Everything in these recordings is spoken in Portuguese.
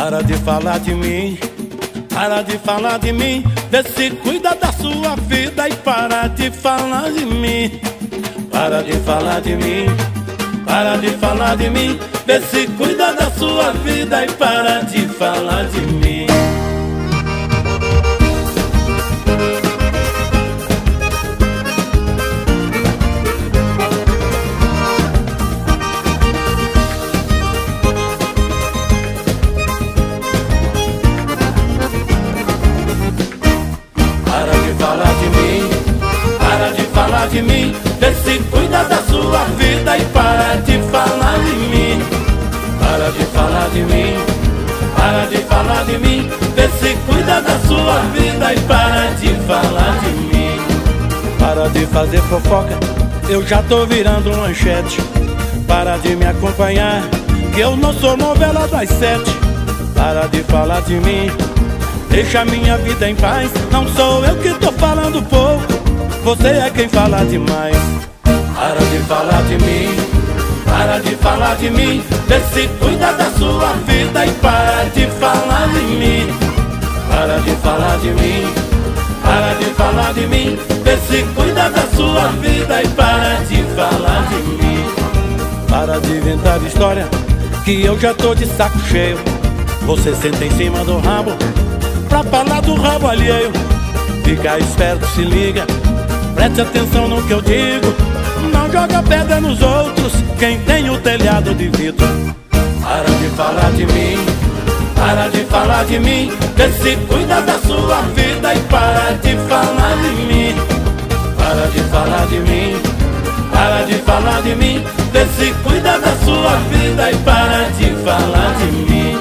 Para de falar de mim, para de falar de mim. Vê se cuida da sua vida e para de falar de mim. Para de falar de mim, para de falar de mim. Vê se cuida da sua vida e para de falar de mim. Para de falar de mim, para de falar de mim. Vê se cuida da sua vida e para de falar de mim. Para de falar de mim, para de falar de mim. Vê se cuida da sua vida e para de falar de mim. Para de fazer fofoca, eu já tô virando manchete. Para de me acompanhar, que eu não sou novela das 7. Para de falar de mim, deixa minha vida em paz. Não sou eu que tô falando pouco, você é quem fala demais. Para de falar de mim, para de falar de mim. Vê se cuida da sua vida e para de falar de mim. Para de falar de mim, para de falar de mim. Vê se cuida da sua vida e para de falar de mim. Para de inventar história, que eu já tô de saco cheio. Você senta em cima do rabo pra falar do rabo alheio. Fica esperto, se liga, preste atenção no que eu digo. Não joga pedra nos outros, quem tem o telhado de vidro. Para de falar de mim, para de falar de mim. Vê se cuida da sua vida e para de falar de mim. Para de falar de mim, para de falar de mim. Vê se cuida da sua vida e para de falar de mim.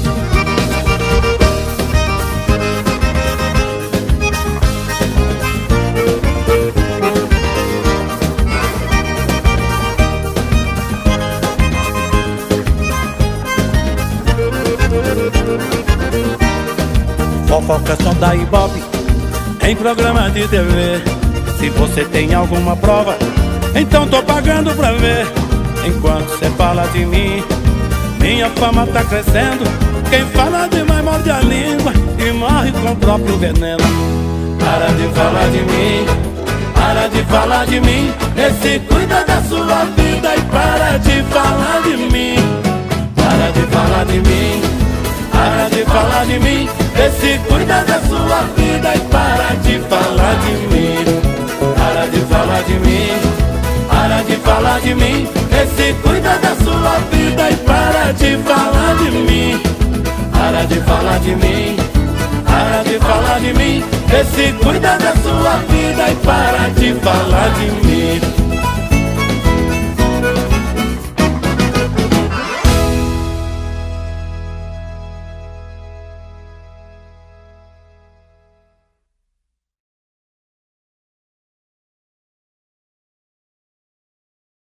Fofoca só da Ibope em programa de TV. Se você tem alguma prova, então tô pagando pra ver. Enquanto cê fala de mim, minha fama tá crescendo. Quem fala demais morde a língua e morre com o próprio veneno. Para de falar de mim, para de falar de mim. Vê se cuida da sua vida e para de falar de mim. Para de falar de mim, para de falar de mim. Vê se cuida da sua vida e para de falar de mim. Para de falar de mim, para de falar de mim. Vê se cuida da sua vida e para de falar de mim. Para de falar de mim, para de falar de mim. Vê se cuida da sua vida e para de falar de mim.